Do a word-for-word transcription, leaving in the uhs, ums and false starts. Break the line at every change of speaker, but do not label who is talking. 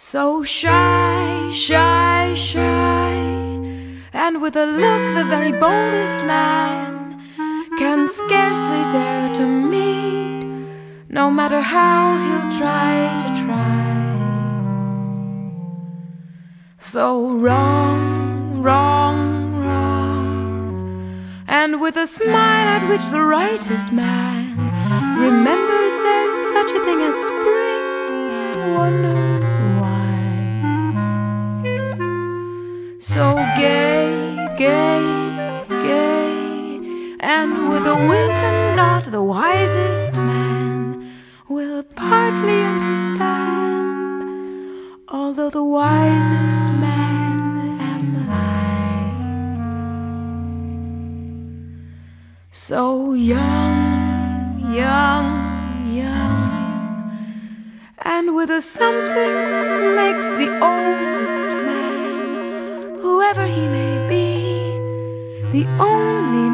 So shy, shy, shy, and with a look the very boldest man can scarcely dare to meet, no matter how he'll try to try. So wrong, wrong, wrong, and with a smile at which the rightest man remembers there's such a thing as spring and wonders why. So gay, gay, gay, and with a wisdom not the wisest man will partly understand, although the wisest man am I. So young, young, young, and with a something makes the oldest man, whoever he may be, the only